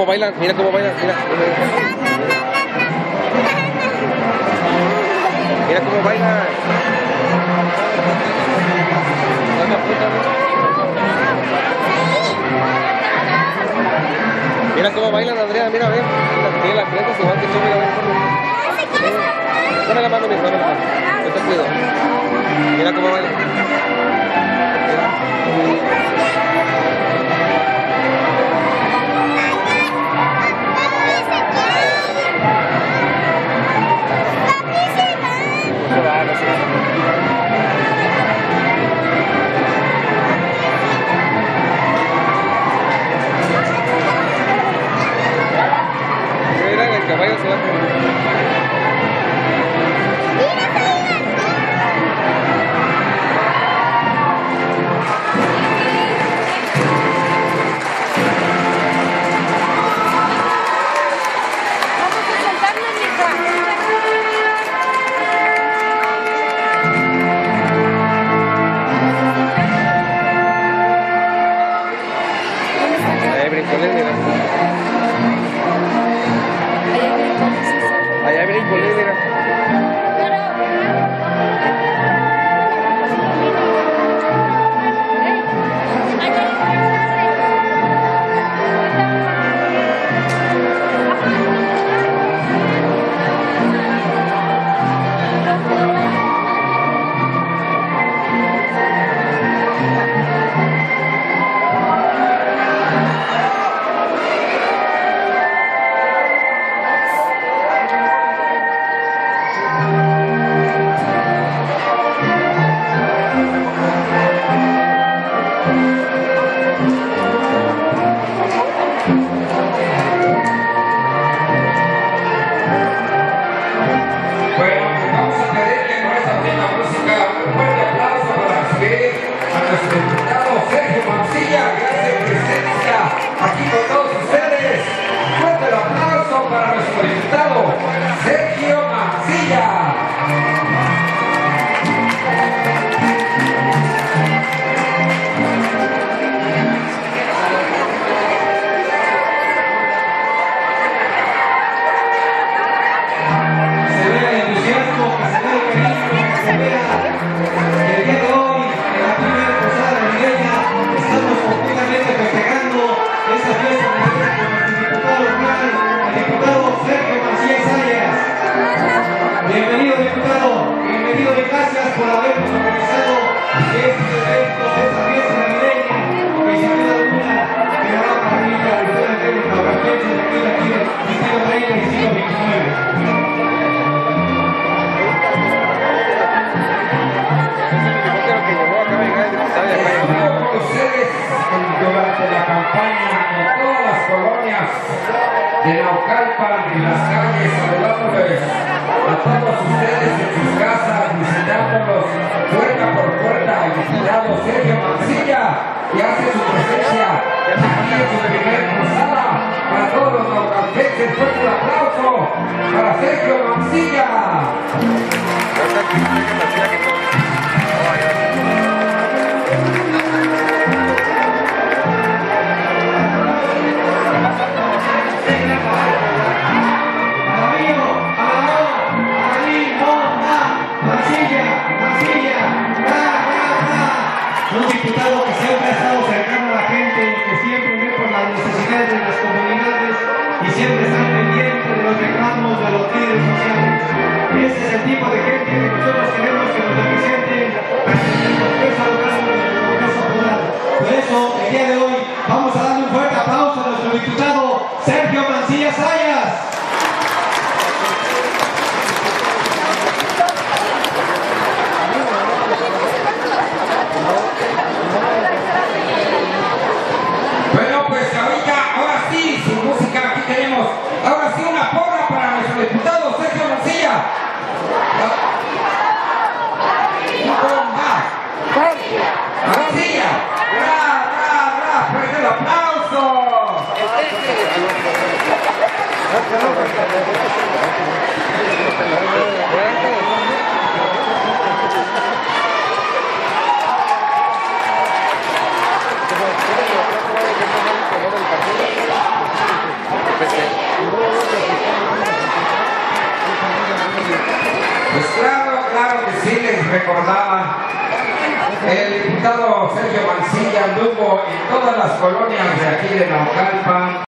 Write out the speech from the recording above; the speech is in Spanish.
cómo bailan, mira cómo bailan, mira. Mira cómo bailan. Mira cómo bailan, Andrea, mira, ve. Tiene las cretas igual que tú, mira, ve. Dame la mano, dame la mano. Yo te cuido. Mira cómo bailan. Mira, el caballo se va a allá viene Colín, mira. Aquí con todos ustedes, fuerte el aplauso para nuestro diputado Sergio Mancilla. Se vea el entusiasmo, que se vea el cariño, que se vea que el día de hoy, en la primera posada navideña, estamos completamente festejando esta fiesta navideña con nuestro diputado local, el diputado Sergio Mancilla Sayas. Bienvenido, diputado, bienvenido y gracias por habernos organizado este evento, esta fiesta navideña, que sin duda alguna quedará para mí la victoria de los navarrenses de aquí del siglo 30 y siglo 29. Durante la campaña en todas las colonias de Naucalpan, en las calles, saludándoles a todos ustedes en sus casas, visitándolos puerta por puerta. El diputado Sergio Mancilla, que hace su presencia aquí en su primer posada. Para todos los naucalpenses, fuerte el aplauso para Sergio Mancilla. Un diputado que siempre ha estado cercano a la gente, que siempre ve por las necesidades de las comunidades y siempre está pendiente de los reclamos de los líderes sociales. Ese es el tipo de gente que nosotros queremos que nos represente ante el Congreso local y el Congreso popular. Por eso, el día de hoy, vamos a darle un fuerte aplauso a nuestro diputado Sergio Mancilla Sayas. Bueno, pues ahora sí, sin música, aquí tenemos, ahora sí una porra para nuestro diputado Sergio Mancilla. Mancilla, fuerte el aplauso. recordaba, el diputado Sergio Mancilla anduvo en todas las colonias de aquí de Naucalpan.